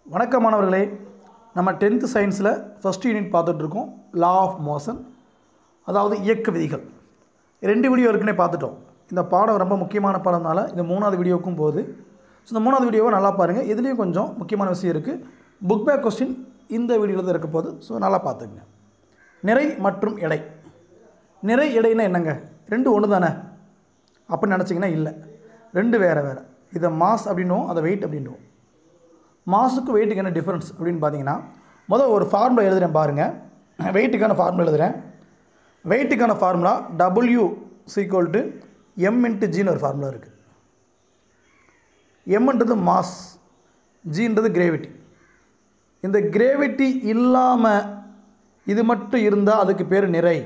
வணக்கம் மாணவர்களே, நம்ம 10th சயின்ஸில் ஃபஸ்ட் யூனிட் பார்த்துட்ருக்கோம். லா ஆஃப் மோஷன், அதாவது இயக்க விதிகள். 2 வீடியோ இருக்குன்னே பார்த்துட்டோம். இந்த பாடம் ரொம்ப முக்கியமான பாடம்னால இந்த 3வது வீடியோவுக்கும் போகுது. ஸோ இந்த 3வது வீடியோவை நல்லா பாருங்கள். இதுலேயும் கொஞ்சம் முக்கியமான விஷயம் இருக்குது. புக் பேக் கொஸ்டின் இந்த வீடியோவில் தான் இருக்க போகுது. ஸோ நல்லா பார்த்துக்குங்க. நிறை மற்றும் எடை. நிறை எடைன்னா என்னங்க? 2 ஒன்று தானே அப்படின்னு நினச்சிங்கன்னா இல்லை, 2 வேறு வேறு. இதை மாஸ் அப்படின்னுவோம், அதை வெயிட் அப்படின்னுவோம். மாஸுக்கு வெயிட்டுக்கு என்ன டிஃப்ரென்ஸ் அப்படின்னு பார்த்தீங்கன்னா, முதல் ஒரு ஃபார்முலா எழுதுகிறேன் பாருங்கள். வெயிட்டுக்கான ஃபார்முலா எழுதுகிறேன். வெயிட்டுக்கான ஃபார்முலா W = m × Gன்னு ஒரு ஃபார்முலா இருக்குது. எம்ன்றது மாஸ், ஜின்றது கிரேவிட்டி. இந்த கிரேவிட்டி இல்லாமல் இது மட்டும் இருந்தால் அதுக்கு பேர் நிறை.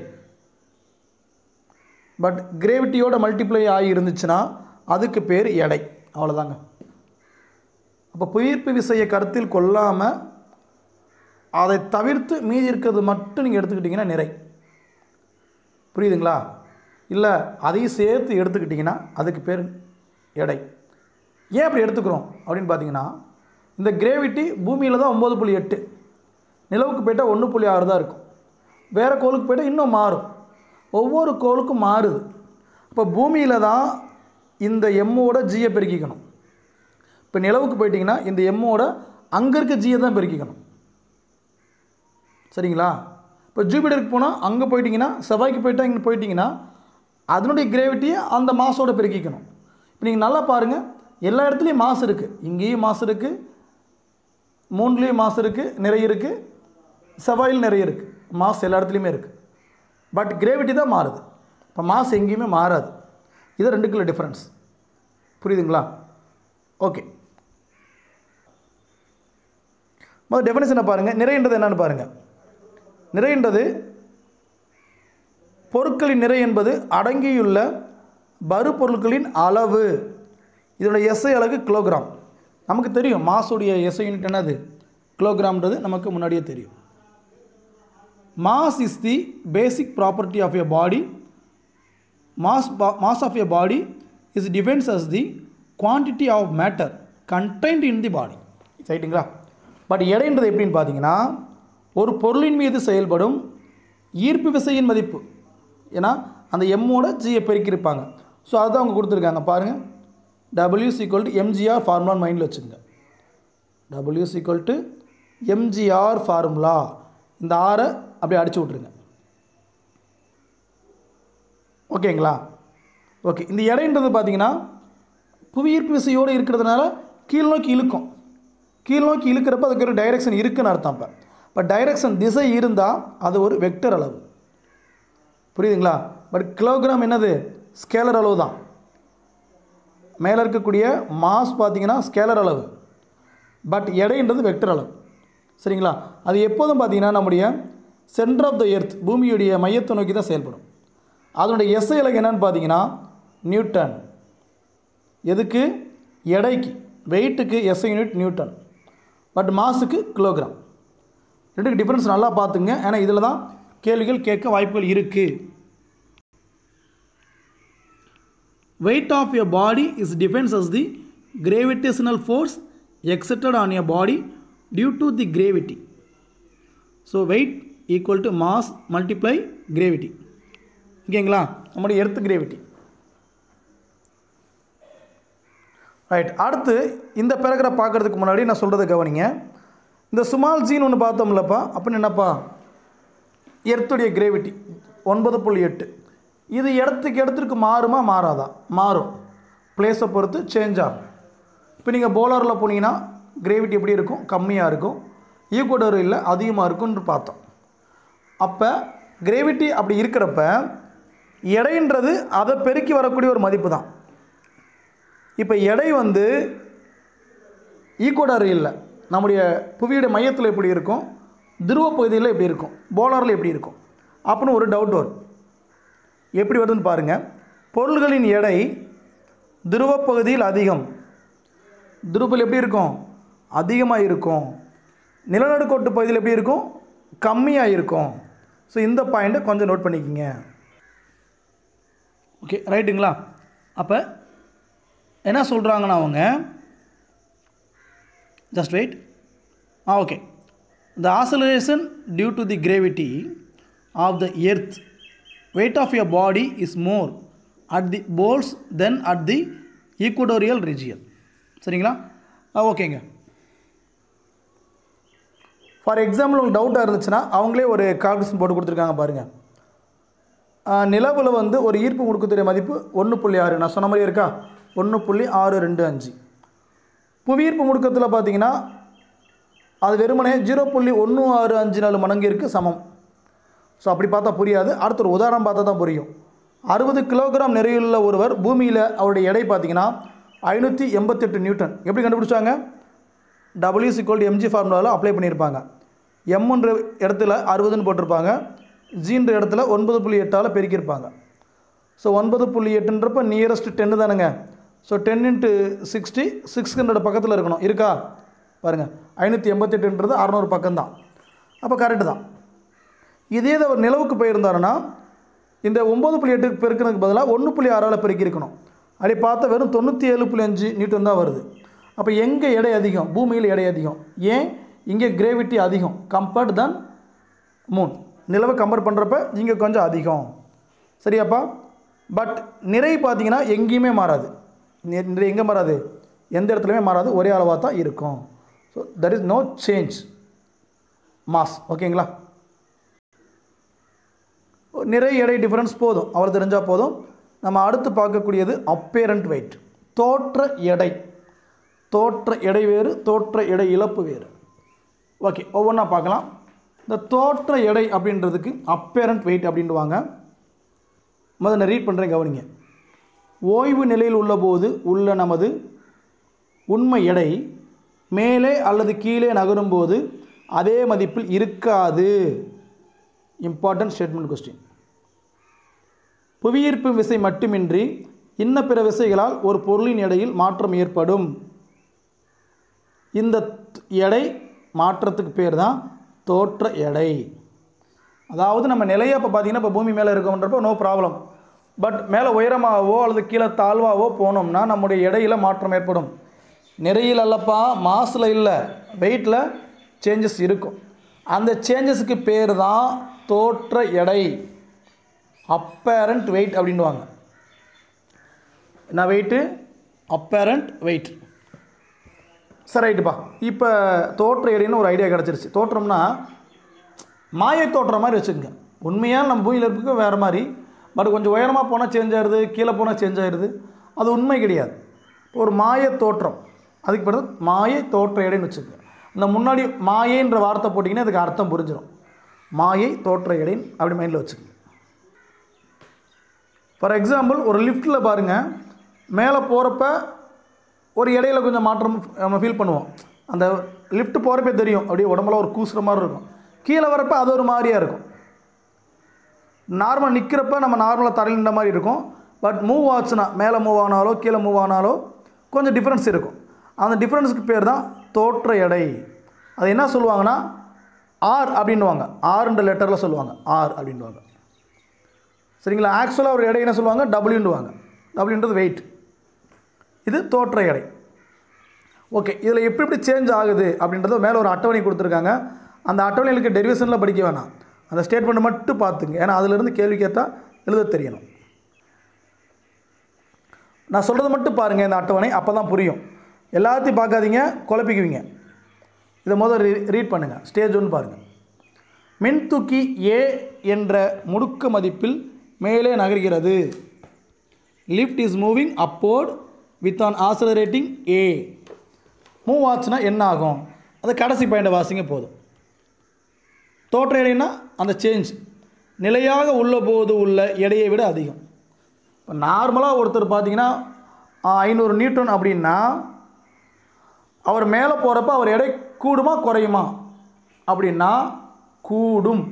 பட் கிரேவிட்டியோட மல்டிப்ளை ஆகி இருந்துச்சுன்னா அதுக்கு பேர் எடை. அவ்வளோதாங்க. அப்போ புவியீர்ப்பு விசையை கருத்தில் கொள்ளாமல் அதை தவிர்த்து மீதி இருக்கிறது மட்டும் நீங்கள் எடுத்துக்கிட்டிங்கன்னா நிறை. புரியுதுங்களா? இல்லை அதையும் சேர்த்து எடுத்துக்கிட்டிங்கன்னா அதுக்கு பேர் எடை. ஏன் அப்படி எடுத்துக்கிறோம் அப்படின்னு பார்த்தீங்கன்னா, இந்த கிரேவிட்டி பூமியில் தான் 9.8, நிலவுக்கு போய்ட்டால் 1.6 தான் இருக்கும். வேறு கோளுக்கு போய்ட்டால் இன்னும் மாறும். ஒவ்வொரு கோளுக்கும் மாறுது. இப்போ பூமியில் தான் இந்த எம்மோட ஜியை பெருக்கிக்கணும். இப்போ நிலவுக்கு போயிட்டிங்கன்னா இந்த எம்மோட அங்கே இருக்க ஜியை தான் பெருக்கிக்கணும். சரிங்களா? இப்போ ஜூபிட்டருக்கு போனால் அங்கே போயிட்டிங்கன்னா, செவ்வாய்க்கு போயிட்டால் இங்கே போயிட்டிங்கன்னா அதனுடைய கிரேவிட்டியை அந்த மாஸோடு பெருக்கிக்கணும். இப்போ நீங்கள் நல்லா பாருங்கள், எல்லா இடத்துலையும் மாஸ் இருக்குது. இங்கேயும் மாஸ் இருக்குது, மூணுலேயும் மாஸ் இருக்குது, நிறைய இருக்குது, செவ்வாயில் நிறைய இருக்குது. மாஸ் எல்லா இடத்துலையுமே இருக்குது. பட் கிரேவிட்டி தான் மாறுது. இப்போ மாஸ் எங்கேயுமே மாறாது. இது 2க்குள்ள டிஃப்ரென்ஸ். புரியுதுங்களா? ஓகே, முதல் டெஃபினிஷனை பாருங்கள். நிறைன்றது என்னென்னு பாருங்கள். நிறைன்றது பொருட்களின் நிறை என்பது அடங்கியுள்ள பருப்பொருட்களின் அளவு. இதோட எஸ்ஐ அலகு கிலோகிராம். நமக்கு தெரியும் மாஸுடைய எஸ்ஐ யூனிட் என்னது, கிலோகிராம்ன்றது நமக்கு முன்னாடியே தெரியும். Mass is the basic property of a body. Mass of a body is defines as the quantity of matter contained in the body. ரைட்டுங்களா? பட் எடைன்றது எப்படின்னு பார்த்தீங்கன்னா, ஒரு பொருளின் மீது செயல்படும் ஈர்ப்பு விசையின் மதிப்பு. ஏன்னா அந்த எம்மோட ஜியை பெருக்கியிருப்பாங்க. ஸோ அதுதான் அவங்க கொடுத்துருக்காங்க பாருங்கள். W = mgr ஃபார்முலான்னு மைண்டில் வச்சுங்க. W = mgr formula. இந்த ஆரை அப்படியே அடிச்சு விட்ருங்க. ஓகேங்களா? ஓகே, இந்த எடைன்றது பார்த்தீங்கன்னா புவியீர்ப்பு விசையோடு இருக்கிறதுனால கீழ்நோக்கி இழுக்கும். கீழ்நோக்கி இழுக்கிறப்ப அதுக்கு ஒரு டைரெக்ஷன் இருக்குன்னு அர்த்தம். இப்போ டைரெக்ஷன் திசை இருந்தால் அது ஒரு வெக்டர் அளவு. புரியுதுங்களா? பட் கிலோகிராம் என்னது, ஸ்கேலர் அளவு தான். மேலே இருக்கக்கூடிய மாஸ் பார்த்தீங்கன்னா ஸ்கேலர் அளவு. பட் எடைன்றது வெக்டர் அளவு. சரிங்களா? அது எப்போதும் பார்த்தீங்கன்னா நம்முடைய சென்டர் ஆஃப் த எர்த், பூமியுடைய மையத்தை நோக்கி தான் செயல்படும். அதனுடைய எஸ்ஐ அலகு என்னன்னு பார்த்தீங்கன்னா நியூட்டன். எதுக்கு? எடைக்கு. வெயிட்டுக்கு எஸ்ஐ யூனிட் நியூட்டன். பட் மாஸுக்கு கிலோகிராம். 2க்கு டிஃப்ரென்ஸ் நல்லா பார்த்துங்க. ஏன்னா இதில் தான் கேள்விகள் கேட்க வாய்ப்புகள் இருக்குது. Weight of a body is defines as the gravitational force exerted on a body due to the gravity. So weight equal to mass multiply gravity. ஓகேங்களா? நம்முடைய எர்த் கிராவிட்டி. ரைட். அடுத்து இந்த பேராகிராஃப் பார்க்குறதுக்கு முன்னாடி நான் சொல்கிறத கவனிங்க. இந்த ஸ்மால் ஜீன் ஒன்று பார்த்தோம்லப்பா, அப்படின்னு என்னப்பா, எர்த்துடைய கிரேவிட்டி 9.8. இது இடத்துக்கு மாறுமா மாறாதா? மாறும். பிளேஸை பொறுத்து சேஞ்ச் ஆகும். இப்போ நீங்கள் போலாரில் போனீங்கன்னா கிரேவிட்டி எப்படி இருக்கும்? கம்மியாக இருக்கும். ஈக்குவடர் இல்லை, அதிகமாக இருக்கும்னு பார்த்தோம். அப்போ கிரேவிட்டி அப்படி இருக்கிறப்ப எடைன்றது அதை பெருக்கி வரக்கூடிய ஒரு மதிப்பு தான். இப்போ எடை வந்து ஈக்குவடார் இல்லை, நம்முடைய புவியுடைய மையத்தில் எப்படி இருக்கும், துருவ பகுதியில் எப்படி இருக்கும், போலாரில் எப்படி இருக்கும் அப்படின்னு ஒரு டவுட் வரும். எப்படி வருதுன்னு பாருங்கள். பொருள்களின் எடை துருவ பகுதியில் அதிகம். துருவத்தில் எப்படி இருக்கும்? அதிகமாக இருக்கும். நிலநடுக்கோட்டு பகுதியில் எப்படி இருக்கும்? கம்மியாக இருக்கும். ஸோ இந்த பாயிண்ட்டை கொஞ்சம் நோட் பண்ணிக்கோங்க. ஓகே, ரைட்டுங்களா? அப்போ என்ன சொல்கிறாங்கன்னா அவங்க, just wait, okay. The acceleration due to the gravity of the earth, weight of your body is more at the poles than at the equatorial region. சரிங்களா? ஓகேங்க. ஃபார் எக்ஸாம்பிள் உங்களுக்கு டவுட்டாக இருந்துச்சுன்னா அவங்களே ஒரு கால்குலேஷன் போட்டு கொடுத்துருக்காங்க பாருங்கள். நிலவில் வந்து ஒரு ஈர்ப்பு முடுக்கத்துடைய மதிப்பு 1.6, நான் சொன்ன மாதிரி இருக்கா, 1.625. புவியீர்ப்பு முடுக்கத்தில் பார்த்தீங்கன்னா அது வெறுமனே 0.1654 மடங்கிற்கு சமம். ஸோ அப்படி பார்த்தா புரியாது. அடுத்த ஒரு உதாரணம் பார்த்தா தான் புரியும். 60 கிலோகிராம் நிறையுள்ள ஒருவர் பூமியில் அவருடைய எடை பார்த்தீங்கன்னா 588 நியூட்டன். எப்படி கண்டுபிடிச்சாங்க? W=mg ஃபார்முலாவில் அப்ளை பண்ணியிருப்பாங்க. எம்ன்ற இடத்துல 60ன்னு போட்டிருப்பாங்க, ஜின்ற இடத்துல 9.8ஆல் பெருக்கியிருப்பாங்க. ஸோ 9.8ன்றப்ப நியரஸ்ட் 10 தானுங்க. ஸோ 10 × 60 600 பக்கத்தில் இருக்கணும். இருக்கா பாருங்கள், 588ன்றது 600 பக்கம்தான். அப்போ கரெக்டு தான். இதே ஒரு நிலவுக்கு போயிருந்தாருன்னா இந்த 9.8 பெருக்கிறதுக்கு பதிலாக 1.6ஆல் பெருக்கியிருக்கணும். அப்படி பார்த்தா வெறும் 97.5 நியூட்டன் தான் வருது. அப்போ எங்கே எடை அதிகம்? பூமியில் எடை அதிகம். ஏன்? இங்கே கிரேவிட்டி அதிகம் கம்பேர்ட் தன் மூன். நிலவை கம்பேர் பண்ணுறப்ப இங்கே கொஞ்சம் அதிகம். சரியாப்பா? பட் நிறை பார்த்தீங்கன்னா எங்கேயுமே மாறாது. நிறை எங்கே மாறாது? எந்த இடத்துலையுமே மாறாது, ஒரே அளவாக தான் இருக்கும். So that is no change mass. ஓகேங்களா? நிறை எடை டிஃப்ரென்ஸ் போதும், அவர் தெரிஞ்சால் போதும். நம்ம அடுத்து பார்க்கக்கூடியது அப்பேரண்ட் வெயிட், தோற்ற எடை. தோற்ற எடை வேறு, தோற்ற எடை இழப்பு வேறு. ஓகே, ஒவ்வொன்றா பார்க்கலாம். இந்த தோற்ற எடை அப்படின்றதுக்கு அப்பேரண்ட் வெயிட் அப்படின்வாங்க. முதல்ல ரீட் பண்ணுறேன், கவனிங்க. ஓய்வு நிலையில் உள்ளபோது உள்ள நமது உண்மை எடை மேலே அல்லது கீழே நகரும்போது அதே மதிப்பில் இருக்காது. Important statement question. புவியீர்ப்பு விசை மட்டுமின்றி இன்ன பிற விசைகளால் ஒரு பொருளின் எடையில் மாற்றம் ஏற்படும். இந்த எடை மாற்றத்துக்கு பேர் தான் தோற்ற எடை. அதாவது நம்ம நிலையை இப்போ பார்த்தீங்கன்னா இப்போ பூமி மேலே இருக்கோன்றப்போ நோ ப்ராப்ளம். பட் மேலே உயரமாகவோ அல்லது கீழே தாழ்வாகவோ போனோம்னா நம்முடைய எடையில் மாற்றம் ஏற்படும். நிறையில் அல்லப்பா, மாஸில் இல்லை, வெயிட்டில் சேஞ்சஸ் இருக்கும். அந்த சேஞ்சஸுக்கு பேர் தான் தோற்ற எடை, அப்பேரண்ட் வெயிட் அப்படின்வாங்க. என்ன வெயிட்டு? Apparent wait. சரி, ரைட்டுப்பா. இப்போ தோற்ற எடைன்னு ஒரு ஐடியா கிடச்சிருச்சு. தோற்றம்னா மாயை தோற்ற மாதிரி வச்சுக்கோங்க. உண்மையாக நம்ம பூமியில் இருக்க வேறு மாதிரி, பட் கொஞ்சம் உயரமாக போனால் சேஞ்ச் ஆகிடுது, கீழே போனால் சேஞ்ச் ஆகிடுது. அது உண்மை கிடையாது. ஒரு மாய தோற்றம், அதுக்கு பிறகு மாயை தோற்ற எடைன்னு வச்சுக்கோங்க. இந்த முன்னாடி மாயைன்ற வார்த்தை போட்டிங்கன்னா அதுக்கு அர்த்தம் புரிஞ்சிடும். மாயை தோற்ற எடைன்னு அப்படி மைண்டில் வச்சுக்கோங்க. ஃபார் எக்ஸாம்பிள் ஒரு லிஃப்ட்டில் பாருங்கள், மேலே போகிறப்ப ஒரு இடையில கொஞ்சம் மாற்றம் நம்ம ஃபீல் பண்ணுவோம். அந்த லிஃப்ட் போகிறப்பே தெரியும், அப்படியே உடம்புல ஒரு கூசுகிற மாதிரி இருக்கும். கீழே வரப்போ அது ஒரு மாதிரியாக இருக்கும். நார்மல் நிற்கிறப்ப நம்ம நார்மலாக தரையின்ற மாதிரி இருக்கும். பட் மூவ் ஆச்சுன்னா, மேலே மூவ் ஆனாலோ கீழே மூவ் ஆனாலோ கொஞ்சம் டிஃப்ரென்ஸ் இருக்கும். அந்த டிஃப்ரென்ஸுக்கு பேர் தான் தோற்ற எடை. அது என்ன சொல்லுவாங்கன்னா ஆர் அப்படின்வாங்க. ஆர்ன்ற லெட்டரில் சொல்லுவாங்க, ஆர் அப்படின்வாங்க. சரிங்களா? ஆக்சுவலாக ஒரு எடை என்ன சொல்லுவாங்க? டபிள்யூன்னுவாங்க. டபிள்யூன்றது வெயிட். இது தோற்ற எடை. ஓகே, இதில் எப்படி எப்படி சேஞ்ச் ஆகுது அப்படின்றத மேலே ஒரு அட்டவணை கொடுத்துருக்காங்க. அந்த அட்டவணைகளுக்கு டெரிவேஷனில் படிக்க வேணாம், அந்த ஸ்டேட்மெண்ட் மட்டும் பார்த்துங்க. ஏன்னா அதிலிருந்து கேள்வி கேட்டால் எழுத தெரியணும். நான் சொல்கிறது மட்டும் பாருங்கள் இந்த அட்டவணை, அப்போ தான் புரியும். எல்லாத்தையும் பார்க்காதீங்க, குழப்பிக்குவீங்க. இதை முதல் ரீட் பண்ணுங்கள். ஸ்டேஜ் 1 பாருங்கள். மின்தூக்கி ஏ என்ற முடுக்க மதிப்பில் மேலே நகர்கிறது. Lift is moving upward with an accelerating a. Move ஆச்சுன்னா என்ன ஆகும்? அது கடைசி பாயிண்டை வாசிங்க போதும். தோற்ற எடைன்னா அந்த சேஞ்ச் நிலையாக உள்ள போது உள்ள எடையை விட அதிகம். இப்போ நார்மலாக ஒருத்தர் பார்த்தீங்கன்னா 500 நியூட்டன் அப்படின்னா அவர் மேலே போகிறப்ப அவர் எடை கூடுமா குறையுமா அப்படின்னா கூடும்.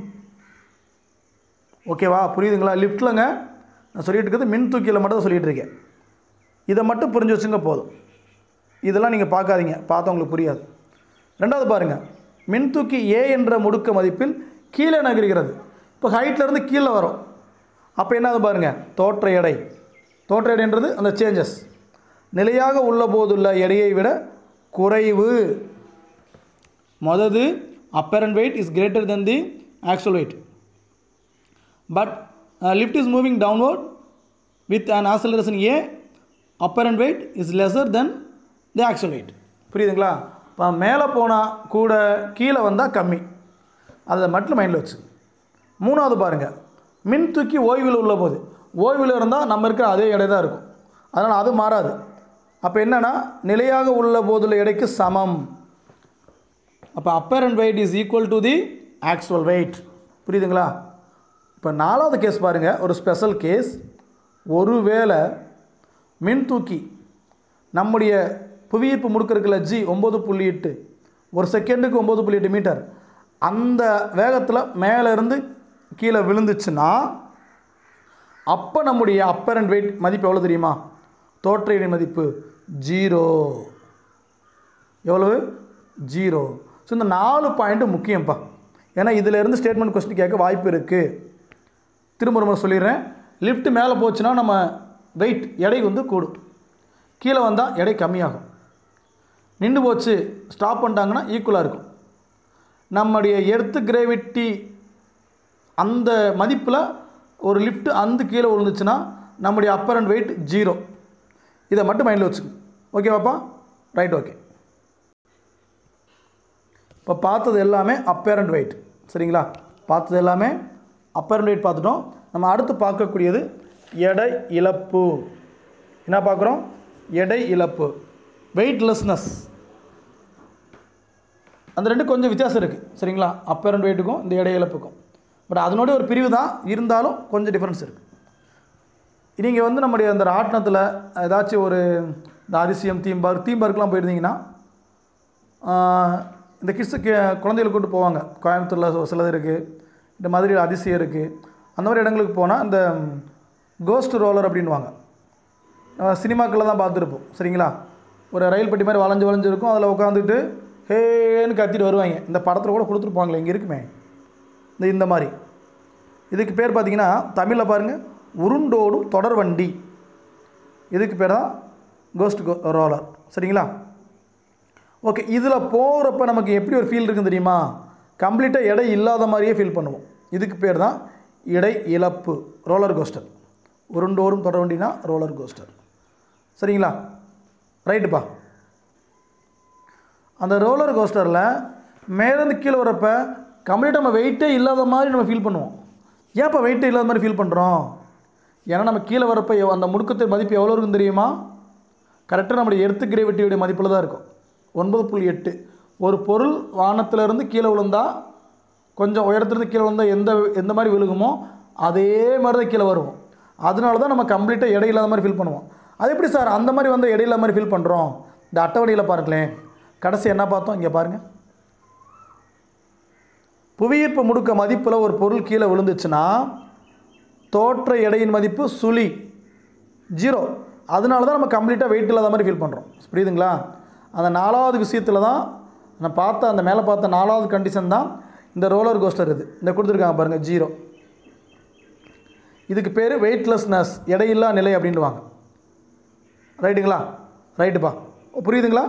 ஓகேவா? புரியுதுங்களா? லிஃப்ட்லங்க நான் சொல்லிகிட்டு இருக்கிறது மின் தூக்கியில் மட்டும் தான் சொல்லிகிட்டு இருக்கேன். இதை மட்டும் புரிஞ்சு வச்சுங்க போதும். இதெல்லாம் நீங்கள் பார்க்காதீங்க, பார்த்தா உங்களுக்கு புரியாது. ரெண்டாவது பாருங்கள், மின்தூக்கி ஏ என்ற முடுக்க மதிப்பில் கீழே நகர்கிறது. இப்போ ஹைட்லேருந்து கீழே வரும். அப்போ என்னது பாருங்கள்? தோற்ற எடை. தோற்ற எடைன்றது அந்த சேஞ்சஸ் நிலையாக உள்ள போதுள்ள எடையை விட குறைவு. மொதது apparent weight is greater than the actual weight. But lift is moving downward with an acceleration A, apparent weight is lesser than the actual weight. புரியுதுங்களா? இப்போ மேலே போனால் கூட கீழே வந்தால் கம்மி, அதை மட்டும் மைண்டில் வச்சு. மூணாவது பாருங்கள், மின் தூக்கி ஓய்வில் உள்ள போது, ஓய்வில் இருந்தால் நம்ம இருக்கிற அதே எடை தான் இருக்கும், அதனால் அது மாறாது. அப்போ என்னென்னா நிலையாக உள்ள போதுள்ள எடைக்கு சமம். அப்போ apparent weight is equal to the actual weight. புரியுதுங்களா? இப்போ நாலாவது கேஸ் பாருங்கள், ஒரு ஸ்பெஷல் கேஸ். ஒருவேளை மின் தூக்கி நம்முடைய புவியீர்ப்பு முடுக்கிருக்கல G 9.8, ஒரு செகண்டுக்கு 9.8 மீட்டர், அந்த வேகத்தில் மேலே இருந்து கீழே விழுந்துச்சுன்னா அப்போ நம்முடைய அப்பரண்ட் வெயிட் மதிப்பு எவ்வளோ தெரியுமா? தோற்ற எடை மதிப்பு 0. எவ்வளவு? 0. ஸோ இந்த 4 பாயிண்ட்டு முக்கியம்ப்பா. ஏன்னா இதிலேருந்து ஸ்டேட்மெண்ட் கொஸ்டின் கேட்க வாய்ப்பு இருக்குது. திரும்ப சொல்லிடுறேன். லிஃப்ட் மேலே போச்சுன்னா நம்ம வெயிட் எடை வந்து கூடும், கீழே வந்தால் எடை கம்மியாகும். நின்று போச்சு ஸ்டாப் பண்ணிட்டாங்கன்னா ஈக்குவலாக இருக்கும். நம்முடைய எர்த்து கிராவிட்டி அந்த மதிப்பில் ஒரு லிஃப்ட் அந்த கீழே விழுந்துச்சுன்னா நம்முடைய அப்பரண்ட் வெயிட் 0. இதை மட்டும் மைண்டில் வச்சுக்கோங்க. ஓகேவாப்பா? Right, okay. இப்போ பார்த்தது எல்லாமே அப்பரண்ட் வெயிட், சரிங்களா? பார்த்தது எல்லாமே அப்பரண்ட் வெயிட் பார்த்துட்டோம். நம்ம அடுத்து பார்க்கக்கூடியது எடை இழப்பு. என்ன பார்க்குறோம்? எடை இழப்பு, வெயிட்லெஸ்னஸ். அந்த ரெண்டு கொஞ்சம் வித்தியாசம் இருக்குது, சரிங்களா? அப்பரண்ட் வெயிட்டுக்கும் இந்த எடை இழப்புக்கும். பட் அதனுடைய ஒரு பிரிவு தான், இருந்தாலும் கொஞ்சம் டிஃப்ரென்ஸ் இருக்குது. நீங்கள் வந்து நம்முடைய அந்த ராட்டினத்தில் ஏதாச்சும் ஒரு இந்த அதிசயம் தீம் பார்க்கெலாம் போயிருந்தீங்கன்னா இந்த கிட்ஸுக்கு குழந்தைகளை கூட்டு போவாங்க. கோயம்புத்தூரில் சிலது இருக்குது, இந்த மதுரையில் அதிசயம் இருக்குது. அந்த மாதிரி இடங்களுக்கு போனால் இந்த கோஸ்ட் ரோலர் அப்படின்வாங்க. சினிமாக்களில் தான் பார்த்துருப்போம், சரிங்களா? ஒரு ரயில் பெட்டி மாதிரி வளைஞ்சு இருக்கும், அதில் உட்காந்துட்டு ஹேன்னு கத்திட்டு வருவாங்க. இந்த படத்தில் கூட கொடுத்துருப்பாங்களே, இங்கே இருக்குமே இந்த மாதிரி. இதுக்கு பேர் பார்த்திங்கன்னா தமிழில் பாருங்கள், உருண்டோடும் தொடர் வண்டி. இதுக்கு பேர் தான் கோஸ்ட் ரோலர், சரிங்களா? ஓகே. இதில் போகிறப்ப நமக்கு எப்படி ஒரு ஃபீல் இருக்குன்னு தெரியுமா? கம்ப்ளீட்டாக எடை இல்லாத மாதிரியே ஃபீல் பண்ணுவோம். இதுக்கு பேர் தான் எடை இழப்பு, ரோலர் கோஸ்டர். உருண்டோடும் தொடர் வண்டினா ரோலர் கோஸ்டர், சரிங்களா? ரைட்டுப்பா. அந்த ரோலர் கோஸ்டரில் மேலேருந்து கீழே வரப்ப கம்ப்ளீட்டாக நம்ம வெயிட்டே இல்லாத மாதிரி நம்ம ஃபீல் பண்ணுவோம். ஏன்ப்பா வெயிட்டே இல்லாத மாதிரி ஃபீல் பண்ணுறோம்? ஏன்னா நம்ம கீழே வரப்போ அந்த முடுக்கத்தின் மதிப்பு எவ்வளோ இருக்குன்னு தெரியுமா? கரெக்டாக நம்முடைய எர்த்து கிராவிட்டியுடைய மதிப்பில் தான் இருக்கும், 9.8. ஒரு பொருள் வானத்திலேருந்து கீழே விழுந்தால், கொஞ்சம் உயரத்துலேருந்து கீழே விழுந்தால் எந்த மாதிரி விழுகுமோ அதே மாதிரி தான் கீழே வருவோம். அதனால தான் நம்ம கம்ப்ளீட்டாக எடை இல்லாத மாதிரி ஃபீல் பண்ணுவோம். அது எப்படி சார் அந்த மாதிரி வந்து எடை இல்லாத மாதிரி ஃபீல் பண்ணுறோம்? இந்த அட்டவணையில் பாருங்களேன், கடைசி என்ன பார்த்தோம்? இங்கே பாருங்கள். புவியீர்ப்பு முடுக்க மதிப்பில் ஒரு பொருள் கீழே விழுந்துச்சுன்னா தோற்ற எடையின் மதிப்பு 0. அதனால தான் நம்ம கம்ப்ளீட்டாக வெயிட் இல்லாத மாதிரி ஃபீல் பண்ணுறோம். புரியுதுங்களா? அந்த 4வது விஷயத்தில் தான் நான் பார்த்த அந்த மேலே பார்த்த 4வது கண்டிஷன் தான் இந்த ரோலர் கோஸ்டர். இது இந்த கொடுத்துருக்காங்க பாருங்கள், 0. இதுக்கு பேர் வெயிட்லெஸ்னஸ், எடையில்லா நிலை அப்படின்வாங்க. ரைட்டுங்களா? ரைட்டுப்பா, புரியுதுங்களா?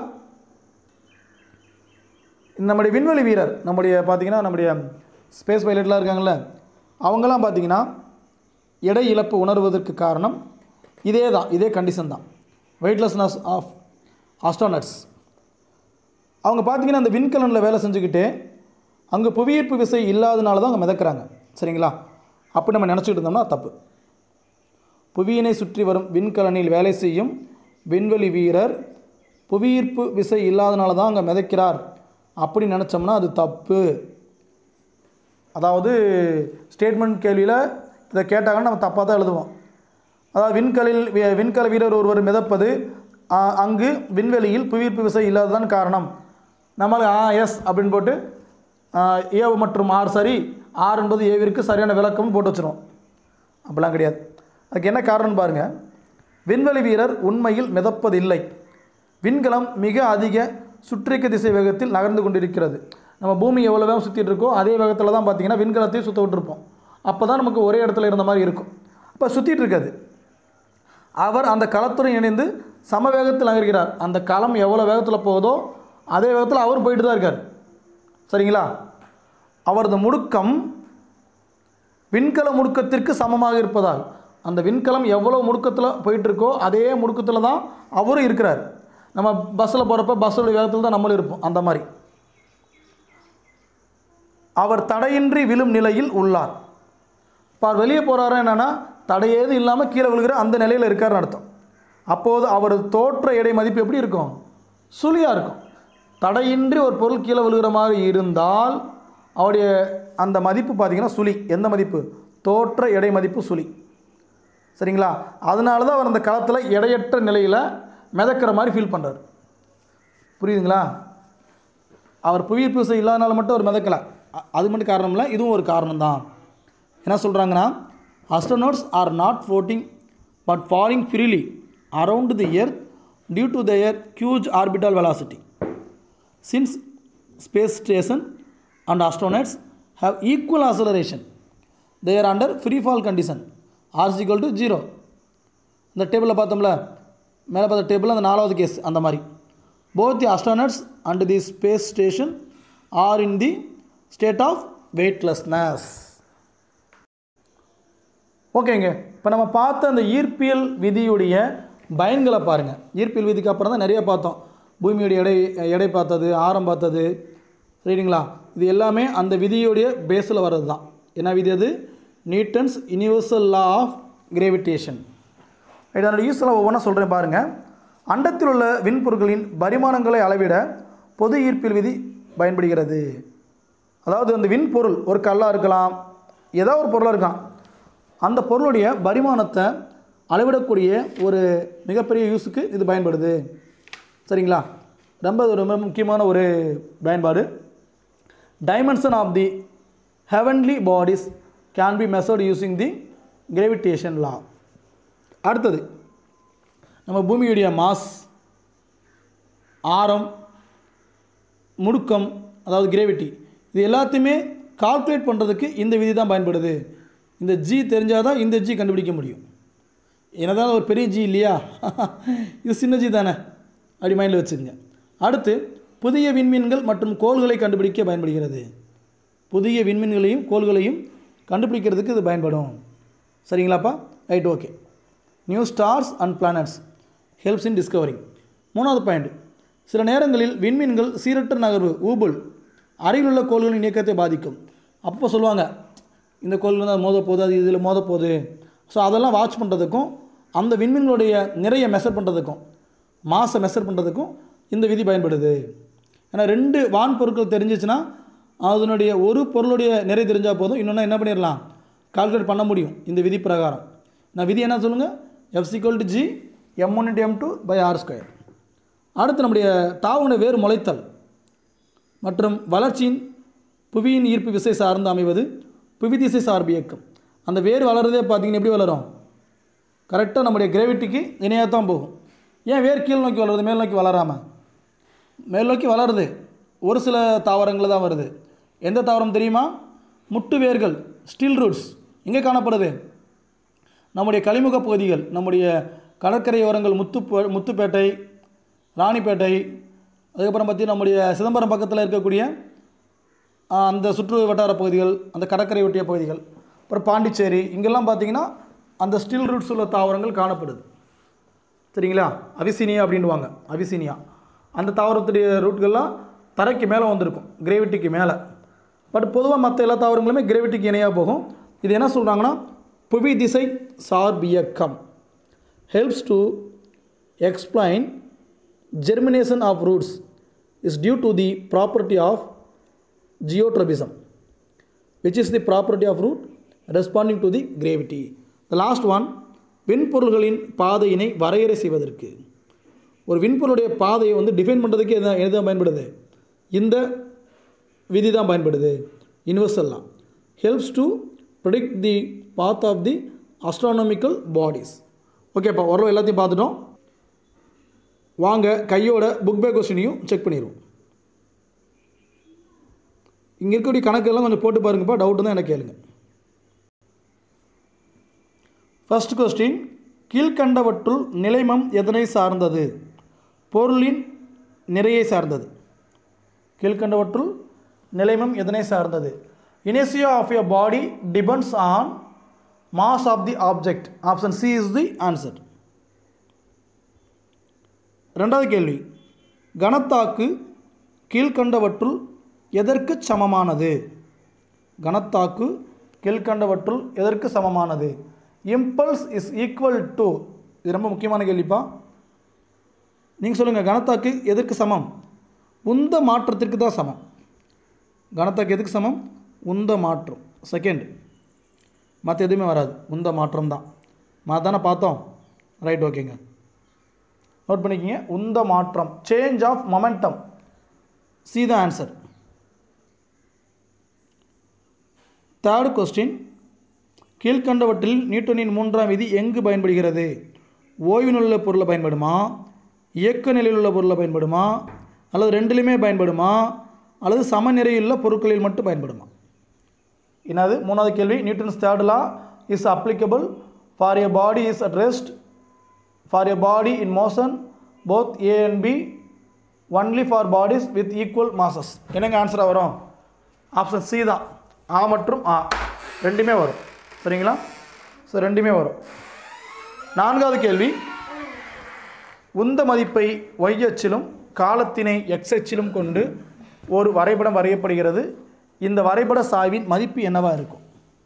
நம்முடைய விண்வெளி வீரர், பார்த்திங்கன்னா நம்முடைய ஸ்பேஸ் பைலட்லாம் இருக்காங்கள்ல, அவங்களாம் பார்த்திங்கன்னா எடை இழப்பு உணர்வதற்கு காரணம் இதே கண்டிஷன் தான், வெயிட்லெஸ்னஸ் ஆஃப் ஆஸ்ட்ரோனட்ஸ். அவங்க பார்த்திங்கன்னா அந்த விண்கலனில் வேலை செஞ்சுக்கிட்டு அங்கே புவியீர்ப்பு விசை இல்லாதனால தான் அவங்க மிதக்கிறாங்க, சரிங்களா? அப்படி நம்ம நினச்சிக்கிட்டு இருந்தோம்னா தப்பு. புவியினை சுற்றி வரும் விண்கலனில் வேலை செய்யும் விண்வெளி வீரர் புவியீர்ப்பு விசை இல்லாதனால தான் அங்கே மிதக்கிறார் அப்படி நினச்சோம்னா அது தப்பு. அதாவது ஸ்டேட்மெண்ட் கேள்வியில் இதை கேட்டாங்கன்னா நம்ம தப்பாக தான் எழுதுவோம். அதாவது விண்கல வீரர் ஒருவர் மிதப்பது அங்கு விண்வெளியில் புவியீர்ப்பு விசை இல்லாததான் காரணம். நம்மளுக்கு எஸ் அப்படின்னு போட்டு ஏ மற்றும் ஆர் சரி, ஆர் என்பது ஏவிற்கு சரியான விளக்கமும் போட்டு வச்சுருவோம். அப்படிலாம் கிடையாது. அதுக்கு என்ன காரணம்னு பாருங்கள். விண்வெளி வீரர் உண்மையில் மிதப்பதில்லை. விண்கலம் மிக அதிக சுற்றிக்க திசை வேகத்தில் நகர்ந்து கொண்டிருக்கிறது. நம்ம பூமி எவ்வளோ வேகம் சுற்றிட்டு இருக்கோ அதே வேகத்தில் தான் பார்த்திங்கன்னா விண்கலத்தையும் சுற்ற விட்டுருப்போம். அப்போ தான் நமக்கு ஒரே இடத்துல இருந்த மாதிரி இருக்கும். அப்போ சுற்றிட்டு இருக்காது. அவர் அந்த களத்துடன் இணைந்து சம வேகத்தில் நகர்கிறார். அந்த களம் எவ்வளோ வேகத்தில் போகுதோ அதே வேகத்தில் அவர் போயிட்டு தான் இருக்கார். சரிங்களா? அவரது முடுக்கம் விண்கல முடுக்கத்திற்கு சமமாக இருப்பதால், அந்த விண்கலம் எவ்வளோ முடுக்கத்தில் போயிட்டுருக்கோ அதே முடுக்கத்தில் தான் அவரும் இருக்கிறார். நம்ம பஸ்ஸில் போகிறப்ப பஸ்ஸோட வேகத்தில் தான் நம்மளும் இருப்போம். அந்த மாதிரி அவர் தடையின்றி விழும் நிலையில் உள்ளார். இப்போ வெளியே போகிறாரு என்னென்னா தடையேது இல்லாமல் கீழே விழுகிற அந்த நிலையில் இருக்காருன்னு அர்த்தம். அப்போது அவரது தோற்ற எடை மதிப்பு எப்படி இருக்கும்? சுழியாக இருக்கும். தடையின்றி ஒரு பொருள் கீழே விழுகிற மாதிரி இருந்தால் அவருடைய அந்த மதிப்பு பார்த்திங்கன்னா சுழி. எந்த மதிப்பு? தோற்ற எடை மதிப்பு சுழி. சரிங்களா? அதனால தான் அவர் அந்த களத்தில் எடையற்ற நிலையில் மிதக்கிற மாதிரி ஃபீல் பண்ணுறார். புரியுதுங்களா? அவர் புவியீர்ப்பு விசை இல்லாதனால மட்டும் அவர் மிதக்கலை, அது மட்டும் காரணம் இல்லை, இதுவும் ஒரு காரணம் தான். என்ன சொல்கிறாங்கன்னா, astronauts are not floating but falling freely around the earth due to their huge orbital velocity. Since space station and astronauts have equal acceleration, they are under free fall condition, r is equal to 0. இந்த டேபிளில் பார்த்தோம்ல, மேலே பார்த்த டேபிளில் அந்த 4வது case அந்த மாதிரி. both the astronauts and the space station are in the state of weightlessness. ஓகேங்க, இப்போ நம்ம பார்த்த அந்த ஈர்ப்பியல் விதியுடைய பயன்களை பாருங்கள். ஈர்ப்பியல் விதிக்கு அப்புறம் தான் நிறைய பார்த்தோம். பூமியுடைய எடை பார்த்தது, ஆரம் பார்த்தது, சரிங்களா? இது எல்லாமே அந்த விதியுடைய பேஸில் வர்றது தான். என்ன விதி அது? Newton's universal law of gravitation. இதனோட யூஸ்லாம் ஒவ்வொன்றா சொல்கிறேன் பாருங்கள். அண்டத்தில் உள்ள விண்பொருட்களின் பரிமாணங்களை அளவிட பொது ஈர்ப்பியல் விதி பயன்படுகிறது. அதாவது அந்த விண்பொருள் ஒரு கல்லாக இருக்கலாம், ஏதோ ஒரு பொருளாக இருக்கலாம், அந்த பொருளுடைய பரிமாணத்தை அளவிடக்கூடிய ஒரு மிகப்பெரிய யூஸுக்கு இது பயன்படுது. சரிங்களா? ரொம்ப முக்கியமான ஒரு பயன்பாடு. Dimension of the heavenly bodies can be measured using the gravitation law. அடுத்தது நம்ம பூமியுடைய மாஸ், ஆரம், முடுக்கம், அதாவது கிராவிட்டி, இது எல்லாத்தையுமே கால்குலேட் பண்ணுறதுக்கு இந்த விதி தான் பயன்படுது. இந்த ஜி தெரிஞ்சால் தான் இந்த ஜி கண்டுபிடிக்க முடியும். என்னதான் ஒரு பெரிய ஜி இல்லையா, இது சின்ன ஜி தானே, அப்படி மைண்டில் வச்சுக்கோங்க. அடுத்து புதிய விண்மீன்கள் மற்றும் கோள்களை கண்டுபிடிக்க பயன்படுகிறது. புதிய விண்மீன்களையும் கோள்களையும் கண்டுபிடிக்கிறதுக்கு இது பயன்படும். சரிங்களாப்பா? Right, okay. New stars and planets helps in discovering. 3வது பாயிண்ட், சில நேரங்களில் விண்மீன்கள் சீரற்ற நகர்வு ஊபல் அருகிலுள்ள கோள்களின் இயக்கத்தை பாதிக்கும். அப்போ சொல்லுவாங்க இந்த கோள்கள் தான் மோத போகுது, அது இதில் மோத போகுது. ஸோ அதெல்லாம் வாட்ச் பண்ணுறதுக்கும் அந்த விண்மீன்களுடைய நிறைய மெஷர் பண்ணுறதுக்கும் மாசை மெஷர் பண்ணுறதுக்கும் இந்த விதி பயன்படுது. ஏன்னா 2 வான் பொருட்கள் தெரிஞ்சிச்சுன்னா அதனுடைய ஒரு பொருளுடைய நிறை தெரிஞ்சால் போதும், இன்னொன்று என்ன பண்ணிடலாம், கால்குலேட் பண்ண முடியும் இந்த விதி பிரகாரம். நான் விதி என்ன சொல்லுங்கள்? F=G m1/m2/r². அடுத்து நம்முடைய தாவனுடைய வேறு முளைத்தல் மற்றும் வளர்ச்சியின் புவியின் ஈர்ப்பு விசை சார்ந்து அமைவது புவி திசை சார்பு இயக்கம். அந்த வேர் வளர்றதே பார்த்திங்கன்னா எப்படி வளரும்? கரெக்டாக நம்முடைய கிராவிட்டிக்கு இணையாக தான் போகும். ஏன் வேர் கீழ் நோக்கி வளருது, மேல் நோக்கி வளராமல்? மேல் நோக்கி வளருது, ஒரு சில தாவரங்கள் தான் வருது. எந்த தாவரம் தெரியுமா? முட்டு வேர்கள், ஸ்டில் ரூட்ஸ். எங்கே காணப்படுது? நம்முடைய கழிமுக பகுதிகள், நம்முடைய கடற்கரையோரங்கள், முத்துப்பேட்டை, ராணிப்பேட்டை, அதுக்கப்புறம் பார்த்திங்கன்னா நம்முடைய சிதம்பரம் பக்கத்தில் இருக்கக்கூடிய அந்த சுற்று வட்டார பகுதிகள், அந்த கடற்கரை ஒட்டிய பகுதிகள், அப்புறம் பாண்டிச்சேரி, இங்கெல்லாம் பார்த்திங்கன்னா அந்த ஸ்டில் ரூட்ஸ் உள்ள தாவரங்கள் காணப்படுது. சரிங்களா? அவிசீனியா அப்படின்வாங்க, அவிசீனியா. அந்த தாவரத்துடைய ரூட்கள்லாம் தரைக்கு மேலே வந்திருக்கும், கிராவிட்டிக்கு மேலே. பட் பொதுவாக மற்ற எல்லா தாவரங்களுமே கிராவிட்டிக்கு இணையாக போகும். இது என்ன சொல்கிறாங்கன்னா புவி திசை சார்பியக்கம். Helps to explain germination of roots is due to the property of geotropism, which is the property of root responding to the gravity. The last one, விண்பொருள்களின் பாதையினை வரையறை செய்வதற்கு. ஒரு விண்பொருளுடைய பாதையை வந்து டிஃபைன் பண்ணுறதுக்கு எதுதான் பயன்படுது? இந்த விதி தான் பயன்படுது, universal law. Helps to predict the path of the astronomical bodies. ஓகேப்பா, ஓரளவு எல்லாத்தையும் பார்த்துட்டோம். வாங்க கையோட புக் பேக் கொஸ்டினையும் செக் பண்ணிடுவோம். இங்கே இருக்கக்கூடிய கணக்கெல்லாம் கொஞ்சம் போட்டு பாருங்கப்பா, டவுட்டு தான் எனக்கு கேளுங்க. ஃபர்ஸ்ட் கொஸ்டின், கீழ்கண்டவற்றுள் நிலைமம் எதனை சார்ந்தது? பொருளின் நிறையை சார்ந்தது. கீழ்கண்டவற்றுள் நிலைமம் எதனை சார்ந்தது? Inertia of a body depends on mass of the object. Option C is the answer. ரெண்டாவது கேள்வி, கணத்தாக்கு கீழ்கண்டவற்றுள் எதற்கு சமமானது? கணத்தாக்கு கீழ்கண்டவற்றுள் எதற்கு சமமானது? இம்பல்ஸ் இஸ் ஈக்குவல் டு, இது ரொம்ப முக்கியமான கேள்விப்பா. நீங்கள் சொல்லுங்கள், கணத்தாக்கு எதற்கு சமம்? உந்த மாற்றத்திற்கு தான் சமம். கணத்தாக்கு எதுக்கு சமம்? உந்த மாற்றம். செகண்ட், மற்ற எதுவுமே வராது, உந்த மாற்றம் தான். தானே பார்த்தோம். ரைட், ஓகேங்க, நோட் பண்ணிக்கிங்க. உந்த மாற்றம், change of momentum. C the answer. Third question, கீழ்கண்டவற்றில் நியூட்டனின் மூன்றாம் விதி எங்கு பயன்படுகிறது? ஓய்வு உள்ள பொருளை பயன்படுமா, இயக்க நிலையில் உள்ள பொருளை பயன்படுமா, அல்லது ரெண்டுலையுமே பயன்படுமா, அல்லது சமநிலையுள்ள பொருட்களில் மட்டும் பயன்படுமா? என்னது மூணாவது கேள்வி? Newton's third law is applicable for a body is at rest, for a body in motion, both A and B, only for bodies with equal masses. என்னங்க ஆன்சராக வரும்? ஆப்ஷன் சி தான். ஆ மற்றும் ஆ ரெண்டுமே வரும். சரிங்களா? ஸோ ரெண்டுமே வரும். நான்காவது கேள்வி, உந்த மதிப்பை y அச்சிலும் காலத்தினை x அச்சிலும் கொண்டு ஒரு வரைபடம் வரையப்படுகிறது. இந்த வரைபட சாய்வின் மதிப்பு என்னவாக இருக்கும்?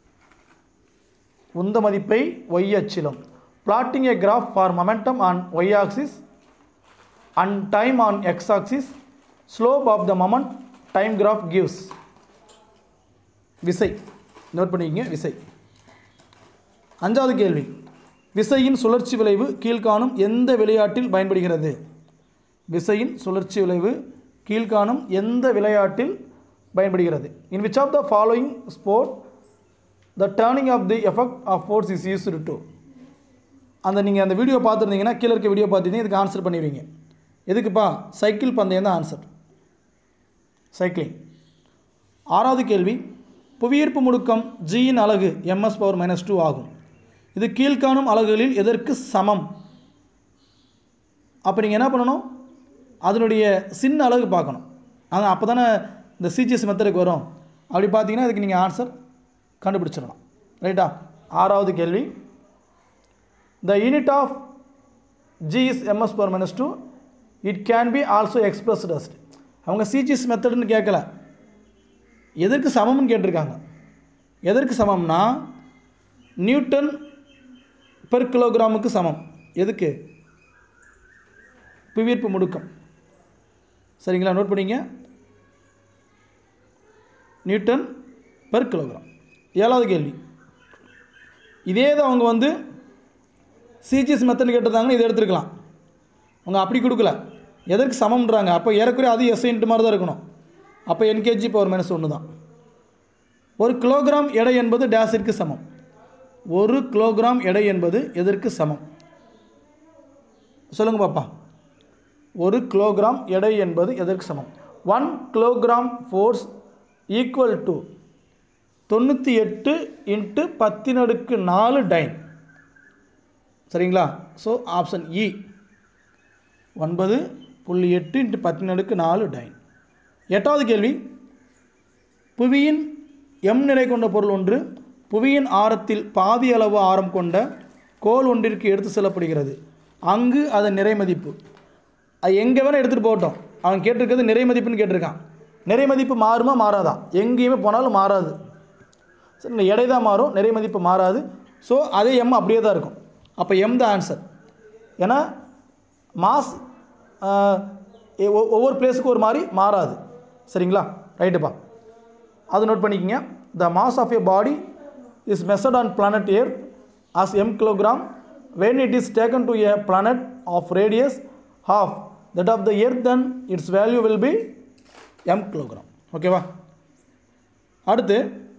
உந்த மதிப்பை y அச்சிலும், plotting a graph for momentum on y axis and time on x axis, slope of the moment time graph gives. விசை நோட் பண்ணிக்கங்க, விசை. அஞ்சாவது கேள்வி, விசையின் சுழற்சி விளைவு கீழ்காணும் எந்த விளையாட்டில் பயன்படுகிறது? விசையின் சுழற்சி விளைவு கீழ்காணும் எந்த விளையாட்டில் பயன்படுகிறது? In which of the following sport the turning of the effect of force is used to? அந்த நீங்கள் அந்த வீடியோ பார்த்துருந்தீங்கன்னா, கீழே இருக்க வீடியோ பார்த்துருந்தீங்க, இதுக்கு ஆன்சர் பண்ணிடுவீங்க. எதுக்குப்பா? சைக்கிள் பந்தயம் தான் ஆன்சர், சைக்கிளிங். ஆறாவது கேள்வி, புவியீர்ப்பு முடுக்கம் ஜியின் அலகு ms⁻⁻2 ஆகும். இது கீழ்காணும் அலகுகளில் எதற்கு சமம்? அப்போ நீங்கள் என்ன பண்ணணும்? அதனுடைய சின்ன அலகு பார்க்கணும். ஆனால் அப்போ தானே இந்த சிஜிஎஸ் மெத்தடுக்கு வரும். அப்படி பார்த்தீங்கன்னா இதுக்கு நீங்கள் ஆன்சர் கண்டுபிடிச்சிடலாம். ரைட்டா? ஆறாவது கேள்வி, the unit of G is ms⁻⁻2, it can be also expressed as. அவங்க சிஜிஎஸ் மெத்தடுன்னு கேட்கல, எதற்கு சமம்னு கேட்டிருக்காங்க. எதற்கு சமம்னா நியூட்டன் பெர் கிலோகிராமுக்கு சமம். எதுக்கு? புவியீர்ப்பு முடுக்கம். சரிங்களா? நோட் பண்ணிங்க, நியூட்டன் பெர் கிலோகிராம். ஏழாவது கேள்வி, இதே தான் அவங்க வந்து சிஜிஎஸ் மெத்தட் கேட்டிருந்தாங்கன்னு இதை எடுத்துருக்கலாம். அவங்க அப்படி கொடுக்கல, எதற்கு சமம்ன்றாங்க. அப்போ ஏறக்குறைய அது எஸ்ஐன்ட்டு மாதிரி தான் இருக்கணும். அப்போ N/(kg)⁻1 தான். ஒரு கிலோகிராம் எடை என்பது டேஸிற்கு சமம். ஒரு கிலோகிராம் எடை என்பது எதற்கு சமம்? சொல்லுங்க பாப்பா. ஒரு கிலோகிராம் எடை என்பது எதற்கு சமம்? 1 kilogram force equal to 98 × 10⁴ dyne. சரிங்களா? So option E 9.8 × 10⁴ dyne. எட்டாவது கேள்வி, புவியின் m நிறை கொண்ட பொருள் ஒன்று புவியின் ஆரத்தில் பாதி அளவு ஆரம் கொண்ட கோல் ஒன்றிற்கு எடுத்து செல்லப்படுகிறது. அங்கு அதன் நிறை மதிப்பு, அது எங்கே வேணால் எடுத்துகிட்டு போகட்டும். அவன் கேட்டிருக்கிறது நிறை மதிப்புன்னு கேட்டிருக்கான். நிறை மதிப்பு மாறுமா மாறாதா? எங்கேயுமே போனாலும் மாறாது. சரி, இந்த எடை தான் மாறும், நிறை மதிப்பு மாறாது. ஸோ அதே m அப்படியே தான் இருக்கும். அப்போ m தான் ஆன்சர். ஏன்னா மாஸ் ஒவ்வொரு பிளேஸுக்கும் ஒரு மாதிரி மாறாது. சரிங்களா? ரைட்டுப்பா, அது நோட் பண்ணிக்கிங்க. The mass of a body is measured on planet earth as m kilogram when it is taken to a planet of radius half that of the earth, then its value will be m kilogram. ஓகேவா? அடுத்து,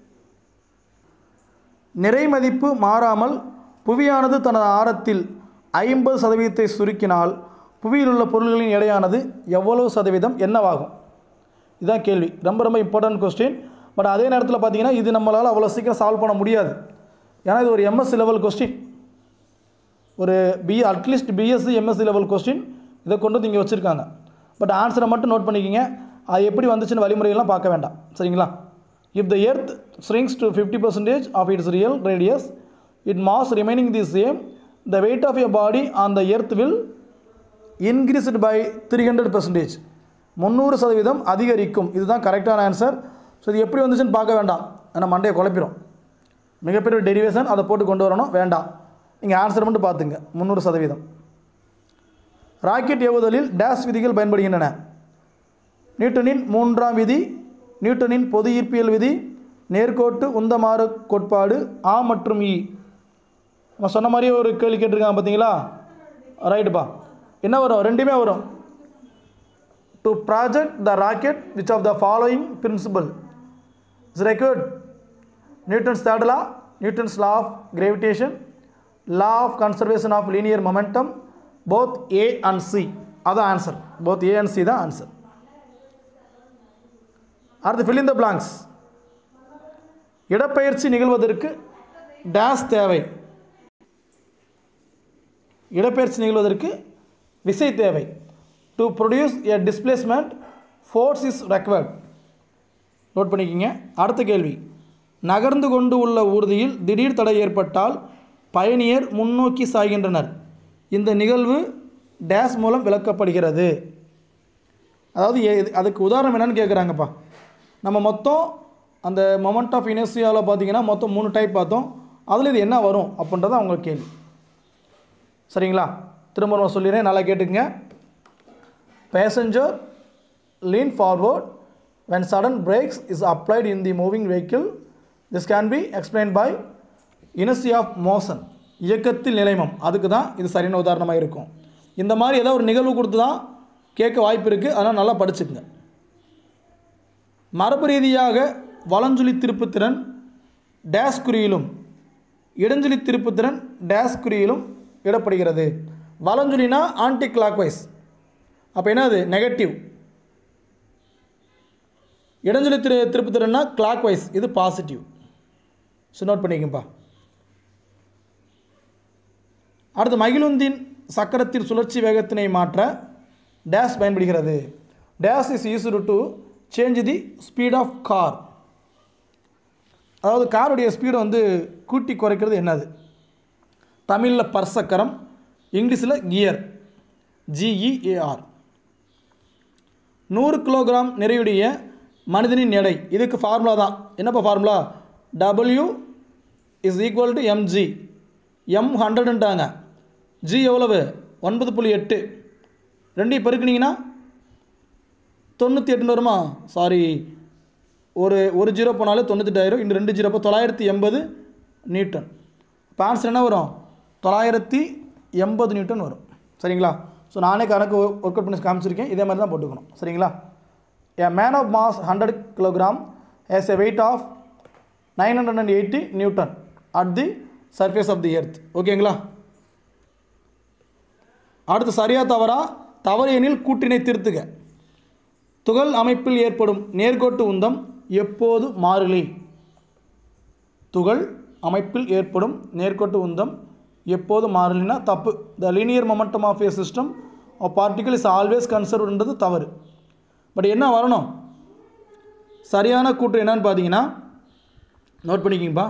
நிறை மதிப்பு மாறாமல் புவியானது தனது ஆரத்தில் 50% சுருக்கினால் புவியில் உள்ள பொருள்களின் எடையானது எவ்வளவு சதவீதம் என்னவாகும்? இதுதான் கேள்வி. ரொம்ப ரொம்ப இம்பார்ட்டன்ட் கொஸ்டின். பட் அதே நேரத்தில் பார்த்தீங்கன்னா இது நம்மளால் அவ்வளோ சீக்கிரம் சால்வ் பண்ண முடியாது. ஏன்னா இது ஒரு எம்எஸ்சி லெவல் கொஸ்டின், ஒரு at least BSc MSc level question. இதை கொண்டு வந்து இங்கே வச்சுருக்காங்க. பட் ஆன்சரை மட்டும் நோட் பண்ணிக்கிங்க. அது எப்படி வந்துச்சுன்னு வழிமுறையெல்லாம் பார்க்க வேண்டாம். சரிங்களா? If the earth shrinks to 50% of its real radius, its mass remaining the same, the weight of a body on the earth will increase by 300%. 300% அதிகரிக்கும். இதுதான் கரெக்டான ஆன்சர். ஸோ இது எப்படி வந்துச்சுன்னு பார்க்க வேண்டாம், ஏன்னா மண்டையை குழப்பிடும். மிகப்பெரிய டெரிவேஷன் அதை போட்டு கொண்டு வரணும், வேண்டாம். நீங்கள் ஆன்சர் மட்டும் பார்த்துங்க. 300%. ராக்கெட் ஏவுதலில் டேஷ் விதிகள் பயன்படுகின்றன. நியூட்டனின் 3ஆம் விதி, நியூட்டனின் பொது ஈர்ப்பியல் விதி, நேர்கோட்டு உந்தமாறு கோட்பாடு, ஆ மற்றும் இ. நம்ம சொன்ன மாதிரியே ஒரு கேள்வி கேட்டிருக்காங்க பார்த்தீங்களா? ரைட்டுப்பா. என்ன வரும்? ரெண்டுமே வரும். To project the rocket which of the following principle is required? Newton's third law, Newton's law of gravitation, law of conservation of linear momentum, both A and C. அதான் answer. both A and C தான் answer. அடுத்து fill in the blanks. இடப்பெயர்ச்சி நிகழ்வதற்கு dash தேவை. இடப்பெயர்ச்சி நிகழ்வதற்கு விசை தேவை. To produce a displacement force is required. Note பண்ணிக்கிங்க. அடுத்த கேள்வி, நகர்ந்து கொண்டு உள்ள ஊர்தியில் திடீர் தடை ஏற்பட்டால் பயணியர் முன்னோக்கி சாய்கின்றனர். இந்த நிகழ்வு டேஷ் மூலம் விளக்கப்படுகிறது. அதாவது அதுக்கு உதாரணம் என்னன்னு கேட்குறாங்கப்பா. நம்ம மொத்தம் அந்த மொமெண்ட் ஆஃப் இனர்ஷியாவில் பார்த்தீங்கன்னா மொத்தம் 3 டைப் பார்த்தோம். அதில் இது என்ன வரும் அப்படின்றத அவங்க கேள்வி. சரிங்களா? திரும்ப நான் சொல்லிடுறேன், நல்லா கேட்டுக்குங்க. Passenger lean forward when sudden brakes is applied in the moving vehicle. This can be explained by inertia of motion. இயக்கத்தில் நிலைமம். அதுக்கு தான் இது சரியான உதாரணமாக இருக்கும். இந்த மாதிரி ஏதோ ஒரு நிகழ்வு கொடுத்து தான் கேட்க வாய்ப்பு இருக்குது. அதனால் நல்லா படிச்சுக்குங்க. மரபு ரீதியாக வலஞ்சுழி திருப்புத்திறன் டேஷ் குறியிலும் இடஞ்சுழி திருப்புத்திறன் டேஷ் குறியிலும் இடப்படுகிறது. வலஞ்சுழினா ஆன்டி கிளாக் வைஸ், அப்போ என்னது? நெகட்டிவ். இடஞ்சுழி திருப்புத்திறன்னா கிளாக் வைஸ், இது பாசிட்டிவ். ஸோ நோட் பண்ணிக்கங்கப்பா. அடுத்து, மகிழுந்தின் சக்கரத்தில் சுழற்சி வேகத்தினை மாற்ற டேஷ் பயன்படுகிறது. Dash is used to change the speed of car. அதாவது காருடைய ஸ்பீடை வந்து கூட்டி குறைக்கிறது என்னது? தமிழில் பர்சக்கரம், இங்கிலீஷில் கியர், GEAR. 100 கிலோகிராம் நிறையுடைய மனிதனின் எடை, இதுக்கு ஃபார்முலா தான். என்னப்பா formula? W is equal to mg. M 100ன்ட்டாங்க. G எவ்வளவு? 9.8. ரெண்டையும் பெருக்குனீங்கன்னா 98 வருமா? சாரி, ஒரு ஜீரோ போனாலே 98 இன்னும் 2 ஜீரோ 980 நியூட்டன். இப்போ ஆன்சர் என்ன வரும்? 980 நியூட்டன் வரும். சரிங்களா? ஸோ நானே கணக்கு ஒர்க் அவுட் பண்ணி காமிச்சிருக்கேன். இதே மாதிரி தான் போட்டுக்கணும். சரிங்களா? A man of mass 100 kg has a weight of 980 Newton at the surface of the earth. ஓகேங்களா? அடுத்து, சரியா தவறா? தவறு எனில் கூட்டினை திருத்துக. துகள் அமைப்பில் ஏற்படும் நேர்கோட்டு உந்தம் எப்போது மாறிலி? துகள் அமைப்பில் ஏற்படும் நேர்கோட்டு உந்தம் எப்போது மாறிலினா தப்பு. The linear momentum of a system of particle is always கன்சர்வ்ன்றது தவறு. பட் என்ன வரணும்? சரியான கூற்று என்னன்னு பார்த்தீங்கன்னா, நோட் பண்ணிக்கிங்கப்பா.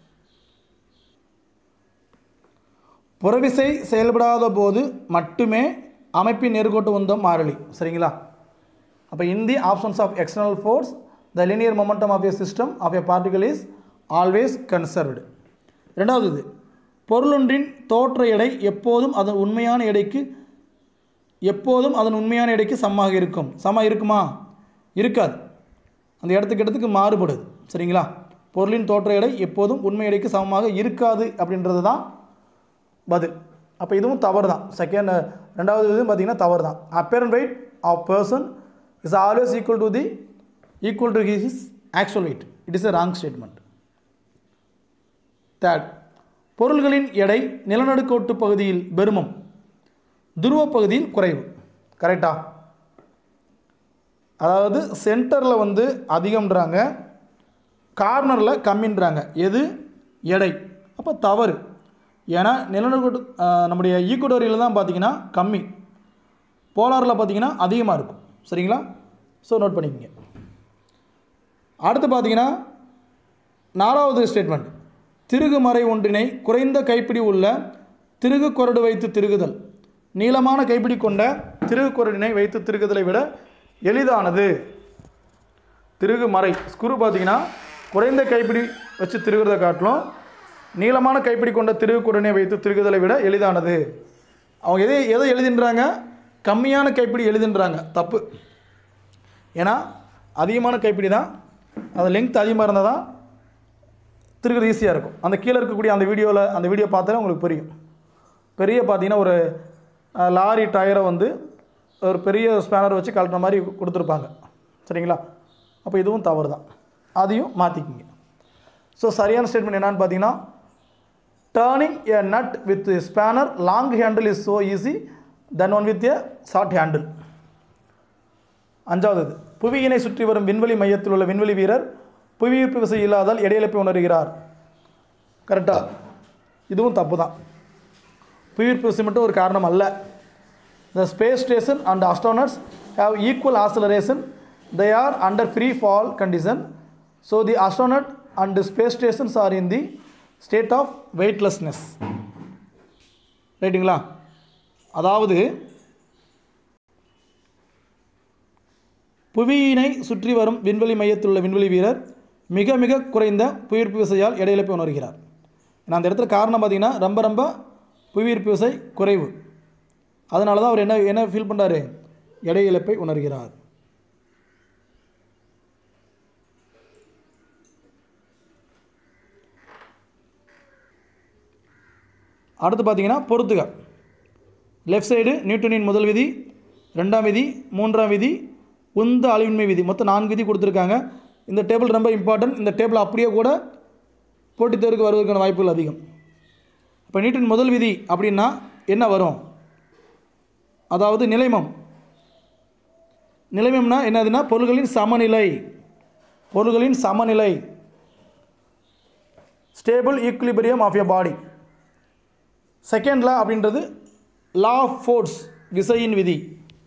புறவிசை செயல்படாத போது மட்டுமே அமைப்பின் நேர்கோட்டு உந்தம் மாறிலி. சரிங்களா? அப்போ in the options of external force the linear momentum of a system of a particle is always conserved. ரெண்டாவது, இது பொருளொன்றின் தோற்ற எடை எப்போதும் அதன் உண்மையான எடைக்கு சமமாக இருக்கும். இருக்குமா? இருக்காது. அந்த இடத்துக்கு மாறுபடுது. சரிங்களா? பொருளின் தோற்ற எடை எப்போதும் உண்மை எடைக்கு சமமாக இருக்காது அப்படின்றது தான் பதில். அப்போ இதுவும் தவறு தான். ரெண்டாவது இது பார்த்தீங்கன்னா தவறு தான். Apparent weight of person is always equal to his actual weight. It is a wrong statement. Third, பொருள்களின் எடை நிலநடுக்கோட்டு பகுதியில் பெருமம், துருவ பகுதியில் குறைவு. கரெக்டா? அதாவது சென்டரில் வந்து அதிகம்ன்றாங்க, கார்னரில் கம்மின்றாங்க. எது? எடை. அப்போ தவறு. ஏன்னா நிலநடுக்கோட்டு நம்முடைய ஈக்குவடோரியில் தான் பார்த்தீங்கன்னா கம்மி, போலாரில் பார்த்தீங்கன்னா அதிகமாக இருக்கும். சரிங்களா? ஸோ நோட் பண்ணிக்கங்க. அடுத்து பார்த்தீங்கன்னா 4வது ஸ்டேட்மெண்ட், திருகுமறை ஒன்றினை குறைந்த கைப்பிடி உள்ள திருகு கொரடு வைத்து திருகுதல் நீளமான கைப்பிடி கொண்ட திருகு கொரடினை வைத்து திருகுதலை விட எளிதானது. திருகுமறை ஸ்க்ரூ பார்த்தீங்கன்னா குறைந்த கைப்பிடி வச்சு திருகுறதை காட்டிலும் நீளமான கைப்பிடி கொண்ட திருகு கொரடினை வைத்து திருகுதலை விட எளிதானது. அவங்க எதை எழுதின்றாங்க? கம்மியான கைப்பிடி எழுதின்றாங்க. தப்பு. ஏன்னா அதிகமான கைப்பிடி தான், அது லெங்க் அதிகமாக இருந்தால் தான் திருகுறது ஈஸியாக இருக்கும். அந்த கீழே இருக்கக்கூடிய அந்த வீடியோ பார்த்தாலே உங்களுக்கு புரியும். பெரிய பார்த்தீங்கன்னா ஒரு லாரி டயரை வந்து ஒரு பெரிய ஸ்பேனர் வச்சு கழட்டுற மாதிரி கொடுத்துருப்பாங்க. சரிங்களா? அப்போ இதுவும் தவறு தான், அதையும் மாற்றிக்கிங்க. ஸோ சரியான ஸ்டேட்மெண்ட் என்னன்னு பார்த்தீங்கன்னா, turning a nut with spanner long handle is so easy then one with a short handle. 5வது, புவியினை சுற்றி வரும் விண்வெளி மையத்தில் உள்ள விண்வெளி வீரர் புவியீர்ப்பு விசை இல்லாதால் எடையிழப்பை உணர்கிறார். கரெக்டாக? இதுவும் தப்பு தான். புவியீர்ப்பு விசை மட்டும் ஒரு காரணம் அல்ல. The space station and astronauts have equal acceleration. They are under free fall condition. So the astronaut and the space stations are in the state of weightlessness. ரைட்டுங்களா? அதாவது புவியினை சுற்றி வரும் விண்வெளி மையத்தில் உள்ள விண்வெளி வீரர் மிக மிக குறைந்த புவியீர்ப்பு விசையால் எடையிழப்பை உணர்கிறார். நான் அந்த இடத்துல காரணம் பார்த்தீங்கன்னா ரொம்ப புவியீர்ப்பு விசை குறைவு. அதனால தான் அவர் என்ன ஃபீல் பண்ணுறாரு? எடை இழப்பை உணர்கிறார். அடுத்து பார்த்தீங்கன்னா பொறுத்துக. லெஃப்ட் சைடு நியூட்டனின் முதல் விதி, 2ஆம் விதி, 3ஆம் விதி, உந்த அழிவின்மை விதி, மொத்தம் 4 விதி கொடுத்துருக்காங்க. இந்த டேபிள் ரொம்ப இம்பார்ட்டன்ட். இந்த டேபிள் அப்படியே கூட போட்டித் தேர்வுக்கு வருவதற்கான வாய்ப்புகள் அதிகம். இப்போ நியூட்டன் முதல் விதி அப்படின்னா என்ன வரும்? அதாவது நிலைமம்னா என்னதுன்னா பொருள்களின் சமநிலை, stable equilibrium of a body. Second law அப்படின்றது லா ஆஃப் ஃபோர்ஸ், விசையின் விதி.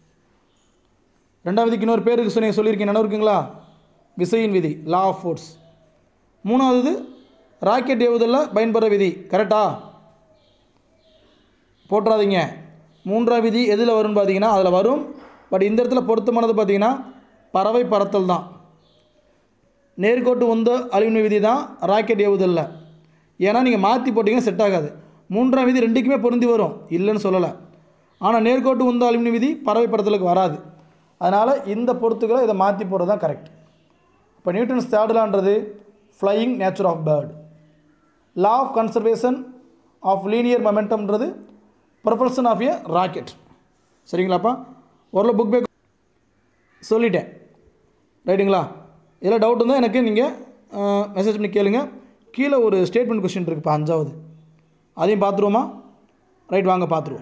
2ஆம் விதிக்கு இன்னொரு பேருக்கு சொல்லியிருக்கேன், நினைவு இருக்குங்களா? விசையின் விதி, லா ஆஃப் ஃபோர்ஸ். 3வது ராக்கெட் ஏவுதலில் பயன்படுற விதி. கரெக்டா? போட்டுறாதீங்க. 3ஆம் விதி எதில் வரும்னு பார்த்தீங்கன்னா அதில் வரும். பட் இந்த இடத்துல பொருத்தமானது பார்த்தீங்கன்னா பறவை பறத்தல் தான். நேர்கோட்டு உந்த அழிவின்மை விதி தான் ராக்கெட் ஏவுதலில். ஏன்னா நீங்கள் மாற்றி போட்டிங்கன்னா செட் ஆகாது. 3ஆம் விதி 2க்குமே பொருந்தி வரும், இல்லைன்னு சொல்லலை. ஆனால் நேர்கோட்டு உந்த அழிவின்மை விதி பறவை பறத்தலுக்கு வராது. அதனால் இந்த பொறுத்துக்களை இதை மாற்றி போகிறது தான் கரெக்ட். இப்போ நியூட்டன்ஸ் தேர்ட் லான்றது flying nature of bird. Law of conservation of linear மொமெண்டம்ன்றது ப்ரொபல்ஷன் ஆஃப் எ ராக்கெட். சரிங்களாப்பா? ஓரளவு புக் பேக் சொல்லிட்டேன். ரைட்டுங்களா? இதில் டவுட் இருந்தால் எனக்கு நீங்கள் மெசேஜ் பண்ணி கேளுங்க. கீழே ஒரு ஸ்டேட்மெண்ட் கொஸ்டின் இருக்குப்பா, 5வது. அதையும் பார்த்துருவோமா? ரைட், வாங்க பார்த்துருவோம்.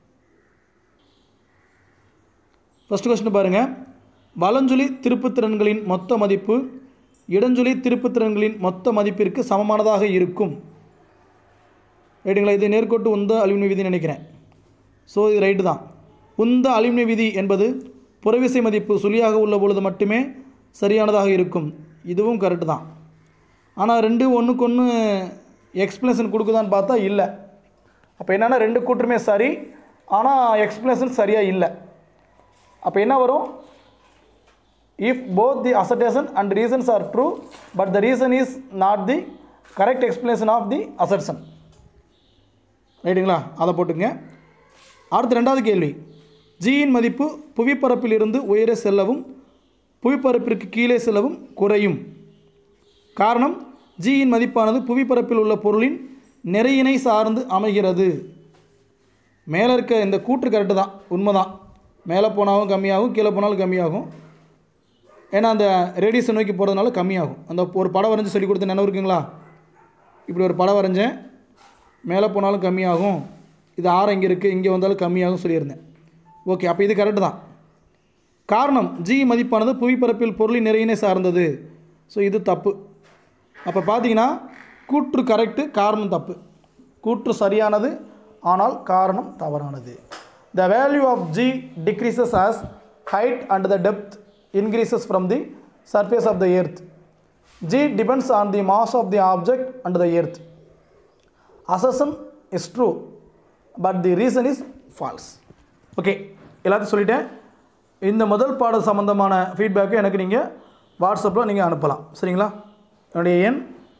ஃபஸ்ட்டு கொஸ்டின் பாருங்கள். வலஞ்சுழி திருப்புத்திறன்களின் மொத்த மதிப்பு இடஞ்சுழி திருப்புத்திறன்களின் மொத்த மதிப்பிற்கு சமமானதாக இருக்கும். ரைட்டுங்களா? இது நேர்கோட்டு உந்த அழிவின்மை விதின்னு நினைக்கிறேன். ஸோ இது ரைட்டு தான். உந்த அழிவின்மை விதி என்பது புறவிசை மதிப்பு சுழியாக உள்ள பொழுது மட்டுமே சரியானதாக இருக்கும். இதுவும் கரெக்டு தான். ஆனால் 2 ஒன்றுக்கு ஒன்று எக்ஸ்பிளேஷன் கொடுக்குதான்னு பார்த்தா இல்லை. அப்போ என்னென்னா 2 கூற்றுமே சரி, ஆனால் எக்ஸ்பிளேஷன் சரியாக இல்லை. அப்போ என்ன வரும்? If both the assertion and reasons are true but the reason is not the correct explanation of the assertion. ரைட்டுங்களா? அதை போட்டுங்க. அடுத்து 2வது கேள்வி. ஜியின் மதிப்பு புவிப்பரப்பில் இருந்து உயர செல்லவும் புவிப்பரப்பிற்கு கீழே செல்லவும் குறையும். காரணம், ஜியின் மதிப்பானது புவிப்பரப்பில் உள்ள பொருளின் நிறையினை சார்ந்து அமைகிறது. மேலே இருக்க இந்த கூற்று கரெக்டு தான், உண்மைதான். மேலே போனாலும் கம்மியாகும், கீழே போனாலும் கம்மியாகும். ஏன்னா அந்த ரேடியஸை நோக்கி போகிறதுனால கம்மியாகும். அந்த ஒரு படம் வரைஞ்சி சொல்லி கொடுத்த நினைவு இருக்குங்களா? இப்படி ஒரு படம் வரைஞ்சேன், மேலே போனாலும் கம்மியாகும், இது ஆரம் இங்கே இருக்குது, இங்கே வந்தாலும் கம்மியாகும் சொல்லியிருந்தேன். ஓகே, அப்போ இது கரெக்டு தான். காரணம், ஜி மதிப்பானது புவிப்பரப்பில் பொருளின் நிறையினை சார்ந்தது. ஸோ இது தப்பு. அப்போ பார்த்தீங்கன்னா கூற்று கரெக்டு, காரணம் தப்பு. கூற்று சரியானது, ஆனால் காரணம் தவறானது. The value of G decreases as height and the depth increases from the surface of the earth. G depends on the mass of the object and the earth. Assertion is true, but the reason is false. Okay, எல்லாத்தையும் சொல்லிட்டேன். இந்த முதல் பாடம் சம்பந்தமான ஃபீட்பேக்கை எனக்கு நீங்கள் வாட்ஸ்அப்பில் நீங்கள் அனுப்பலாம். சரிங்களா? என்னுடைய எண்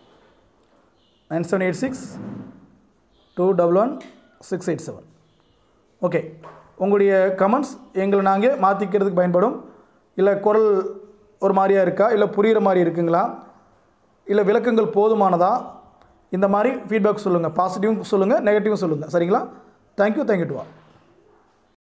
9786211687. ஓகே, உங்களுடைய கமெண்ட்ஸ் எங்களை நாங்கள் மாற்றிக்கிறதுக்கு பயன்படும். இல்லை குரல் ஒரு மாதிரியாக இருக்கா, இல்லை புரிகிற மாதிரி இருக்குங்களா, இல்லை விளக்கங்கள் போதுமானதா, இந்த மாதிரி ஃபீட்பேக் சொல்லுங்கள். பாசிட்டிவும் சொல்லுங்கள், நெகட்டிவும் சொல்லுங்கள். சரிங்களா? Thank you to all.